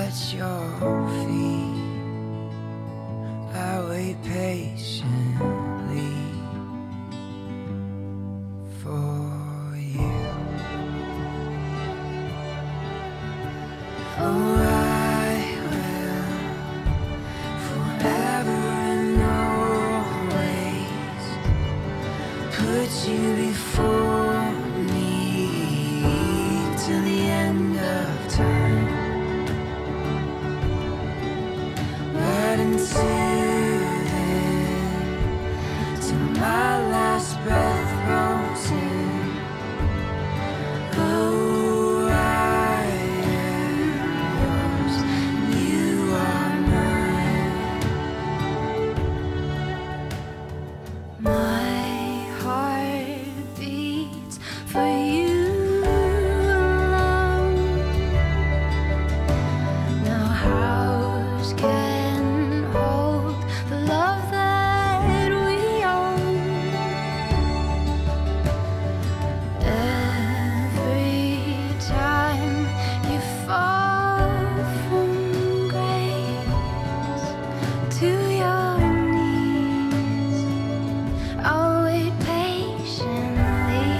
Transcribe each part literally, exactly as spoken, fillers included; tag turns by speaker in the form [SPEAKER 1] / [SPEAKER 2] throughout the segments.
[SPEAKER 1] at your feet. I wait patiently for you. Oh, I will forever and always put you before me till the end of time. But until then, till my last breath rolls in, oh, I am yours, you are mine. My heart beats for you alone. No house can hold the love that we own. Every time you fall from grace to your knees, I'll wait patiently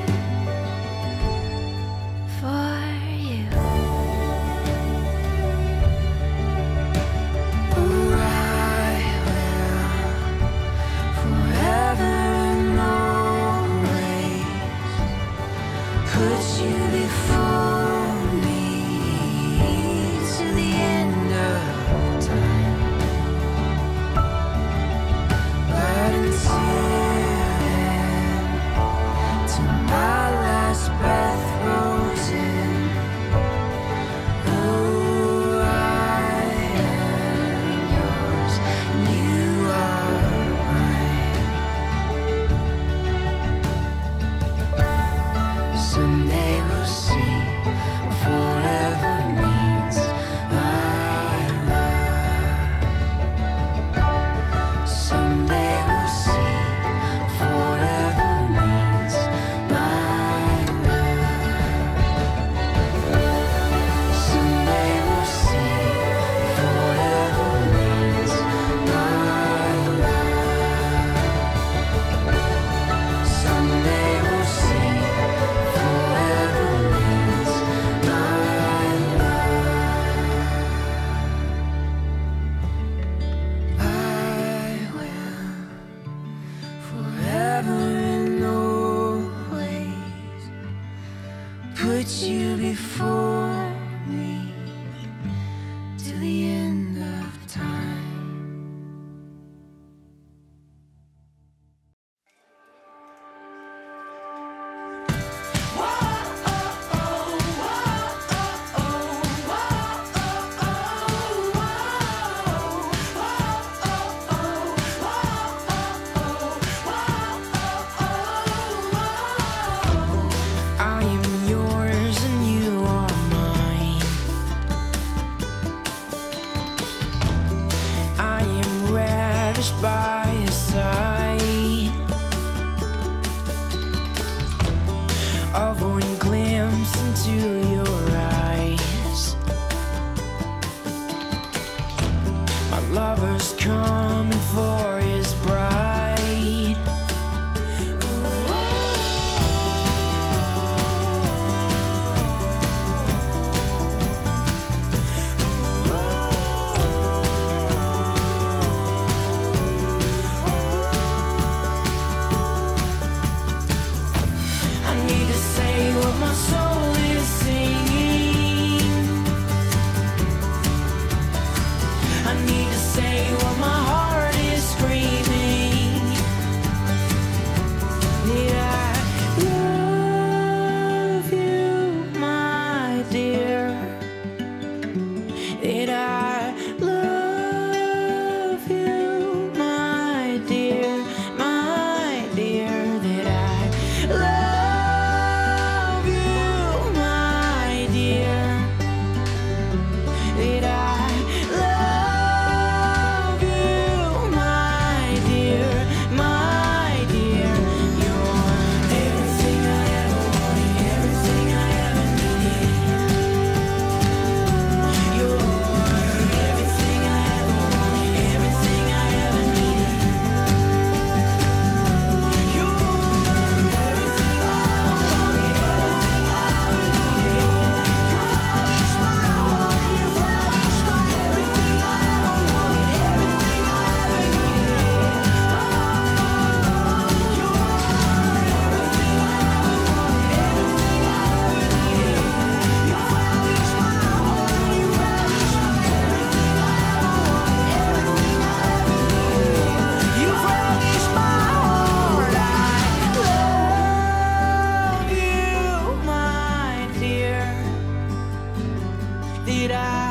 [SPEAKER 1] for you. Oh, I will forever and always put you before me to the end of time. But until then, till my last breath rolls in, oh, I am yours, you are mine. Someday we'll see what forever means, my love. Someday we'll see what forever means, my love. Someday we'll see what forever means, my love. Someday we'll see what forever means, my love. I will forever and always put you before me till the end of time. I am yours and you are mine. I am ravished by your sight of one glimpse into your eyes. My lover's coming for his bride. I need to say what my soul is singing. I need to say what my that I